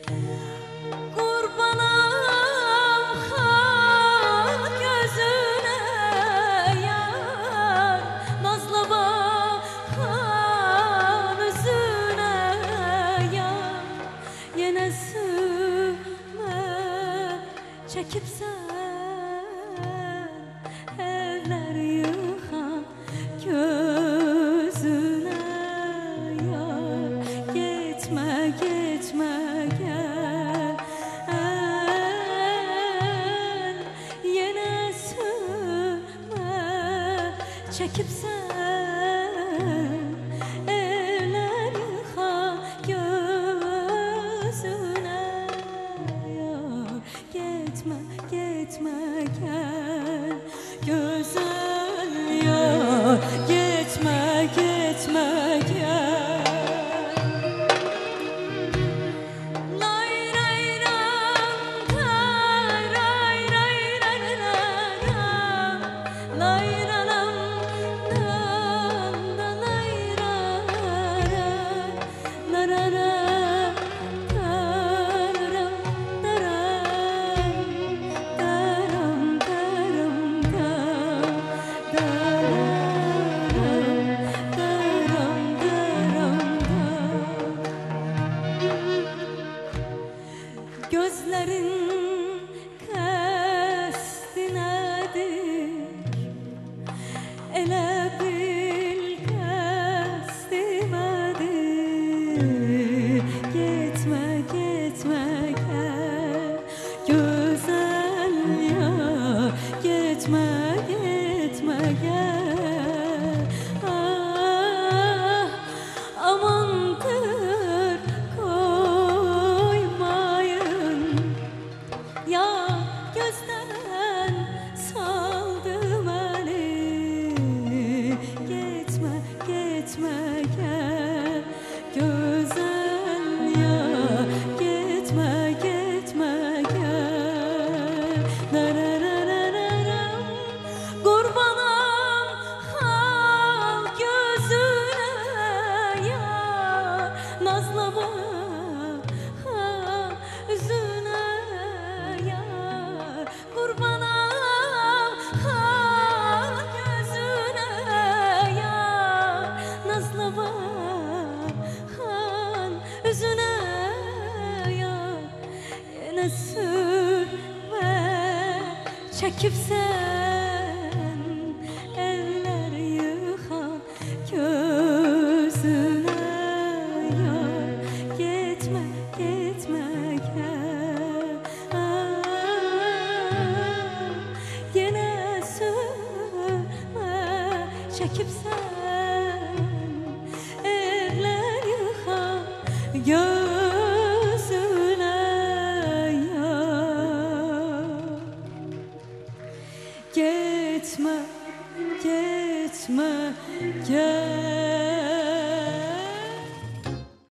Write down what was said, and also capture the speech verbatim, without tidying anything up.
Kurbanam ha gözüne yar, nazlı bakan yüzüne yar. Yine sürme çekip sen eller yıkan gözüne yar. Gitme gitme gel, yine sürme çekip sen eller yıkan gözüne yar. Gitme gitme gel güzel yar, gitme gitme gel. Gözlerin qəsdi nədir? Elə bil qəsdimədir. Getmə, getmə, gəl gözəl yar. Getmə, getmə, gəl. Ah, amandır ya, gözden saldı beni. Gitme, gitme gel güzel ya. Gitme, gitme gel. Nararararam. Kurbanım al gözüne ya, nazlı bakan yüzüne. Kurbanım ha gözüne yar, nazlı bakan yüzüne yar. Yine sürme çekip sen eller yıkan gözüne yar. Gitme gitme gel, çekip sen eller yıkan gözüne yar. Gitme, gitme, gel.